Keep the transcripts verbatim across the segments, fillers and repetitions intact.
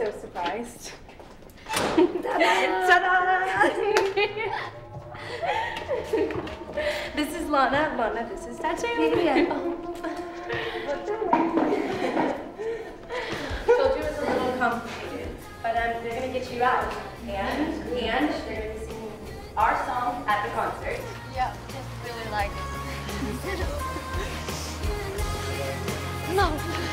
so surprised. Ta-da! This is Lana. Lana, this is Tattoo. Yeah. Told you it was a little complicated, but um, they're gonna get you out, and and they're gonna be singing our song at the concert. Yeah, just really like it. No.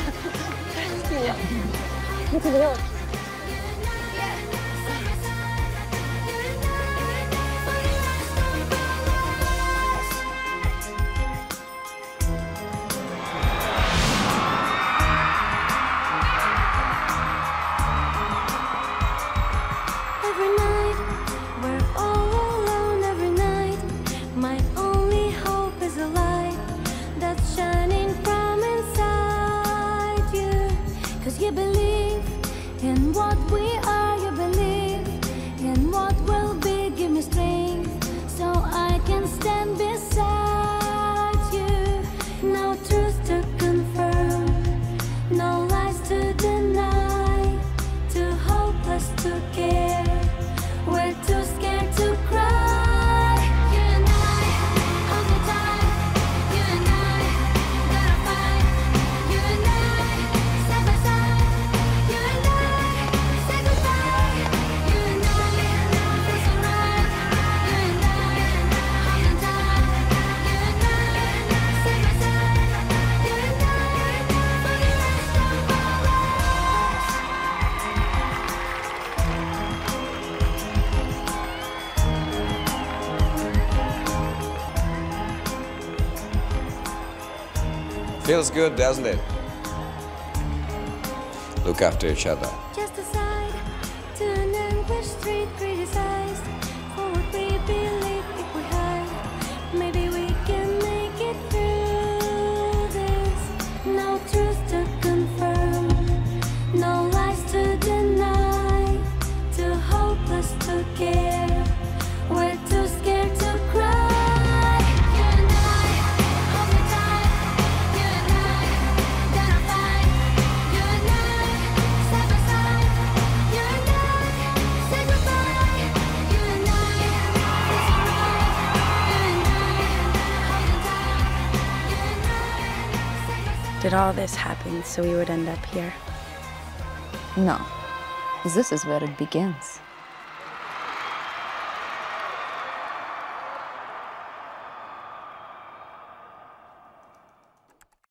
Every night, we're all alone every night. My only hope is a light that's shining from inside you. Cause you believe in what we are, you believe in what will be. Give me strength so I can stand beside you. No truth to confirm, no lies to deny, too hopeless to care. We're too scared to cry. You and I, all the time. You and I, gotta fight. You and I, side by side. You and I, say goodbye. You and I, feels alright. You and I, all the time. You and I, side by side. You and I, for the rest of our lives. Feels good, doesn't it? Look after each other. Just aside to an anguished street, criticized for what we believe. If we hide, maybe we can make it through this. No truth to confirm, no lies to deny, too hopeless to care. We're too scared to cry. You and I, all the time. You and I, gotta fight. You and I, side by side. You and I, say goodbye. You and I, it's alright. You and I, all the time. You and I, side by side. Did all this happen so we would end up here? No, this is where it begins.